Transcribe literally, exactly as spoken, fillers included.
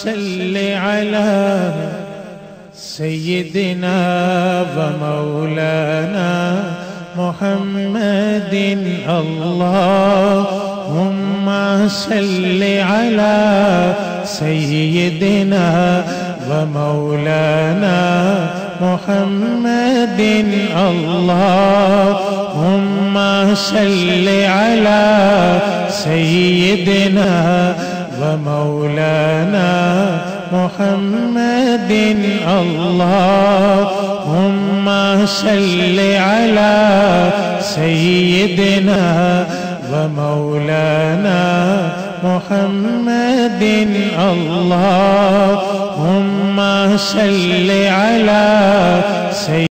صل على سيدنا ومولانا محمد. اللهم صل على سيدنا ومولانا محمد. اللهم صل على سيدنا ومولانا محمد. اللهم صل على سيدنا ومولانا محمد. اللهم صل على سيدنا